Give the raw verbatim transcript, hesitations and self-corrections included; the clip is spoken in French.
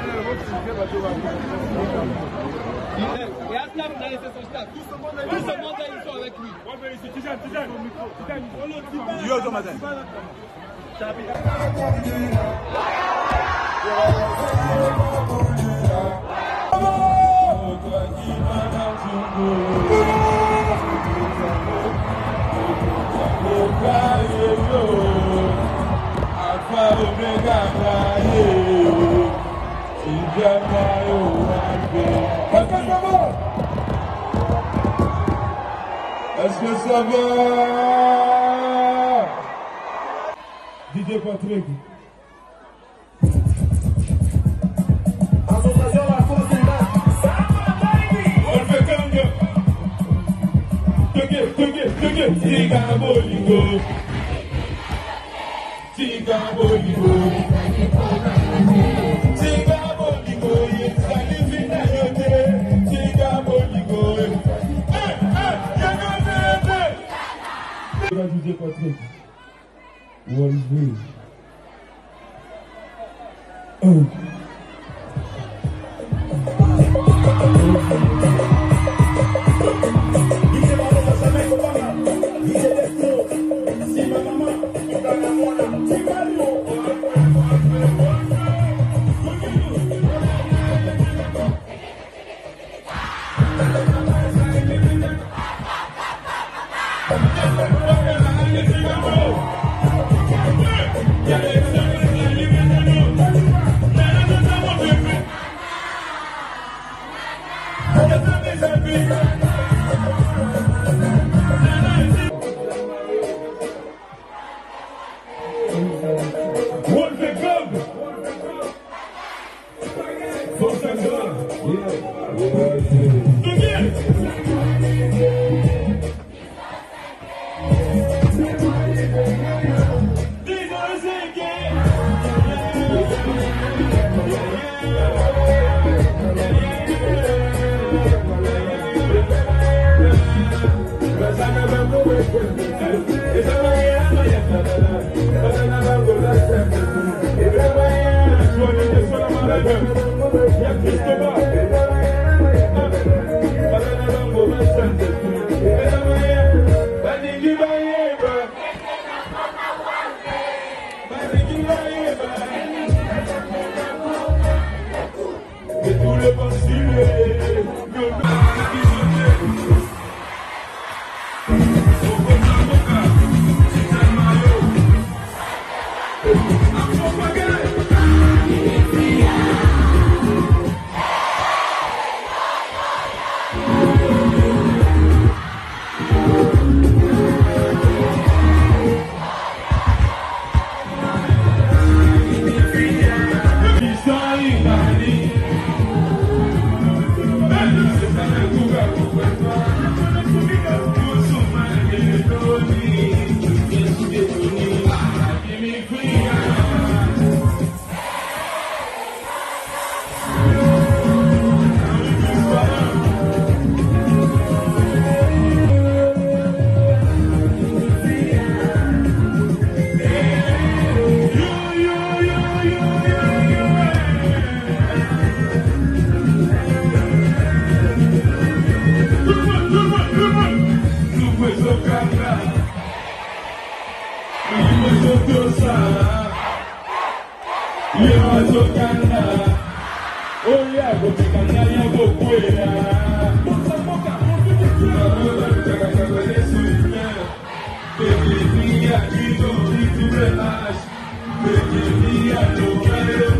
Et Asnaf, il a laissé son staff. Tout ce monde là, ils sont avec lui. Yo, Jonathan. Est-ce que ça va? D J Patrick. Association La Force on fait comme ça. Toge, toge, toge. Tiga Bolingo. Tiga Bolingo. Tiga Bolingo. Salivina yote. Tiga Bolingo. Eh, eh, yagane. D J Patrick. One three. Oh. Baby, me, I need to relax. Baby, me, I don't care.